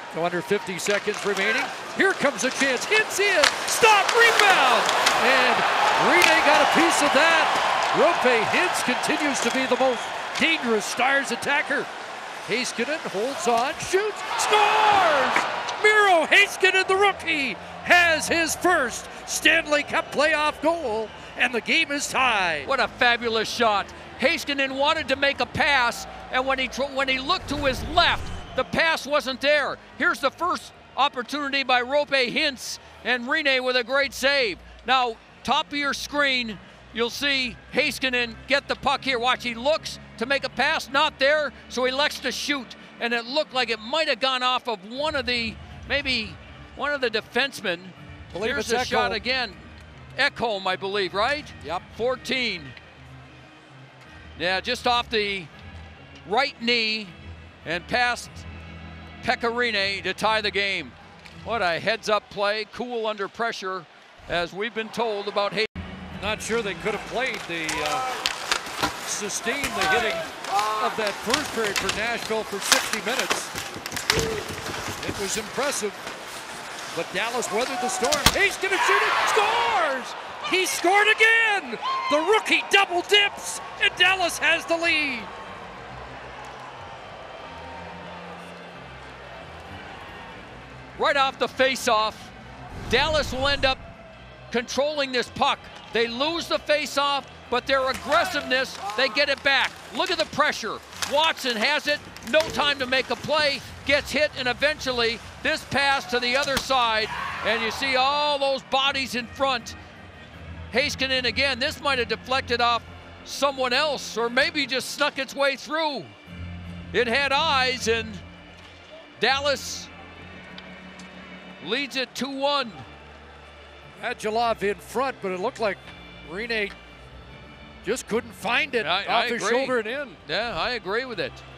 So under 50 seconds remaining. Here comes a chance. Hits in. Stop. Rebound. And Rinne got a piece of that. Roope Hintz continues to be the most dangerous Stars attacker. Heiskanen holds on, shoots, scores! Miro Heiskanen, the rookie, has his first Stanley Cup playoff goal, and the game is tied. What a fabulous shot. Heiskanen wanted to make a pass, and when he looked to his left, the pass wasn't there. Here's the first opportunity by Roope Hintz, and Rinne with a great save. Now, top of your screen, you'll see Heiskanen get the puck here. Watch, he looks to make a pass, not there, so he elects to shoot. And it looked like it might have gone off of maybe one of the defensemen. Here's the shot again. Ekholm, I believe, right? Yep. 14. Yeah, just off the right knee and past Pekka Rinne to tie the game. What a heads-up play, cool under pressure, as we've been told about Heiskanen. Not sure they could have played sustained the hitting of that first period for Nashville for 60 minutes. It was impressive, but Dallas weathered the storm. He's gonna shoot it, scores! He scored again! The rookie double dips, and Dallas has the lead. Right off the face-off, Dallas will end up controlling this puck. They lose the face-off, but their aggressiveness, they get it back. Look at the pressure. Watson has it, no time to make a play, gets hit, and eventually this pass to the other side, and you see all those bodies in front. Heiskanen again, this might have deflected off someone else, or maybe just snuck its way through. It had eyes, and Dallas leads it 2-1. Radulov in front, but it looked like Rinne just couldn't find it off his shoulder and in. Yeah, I agree with it.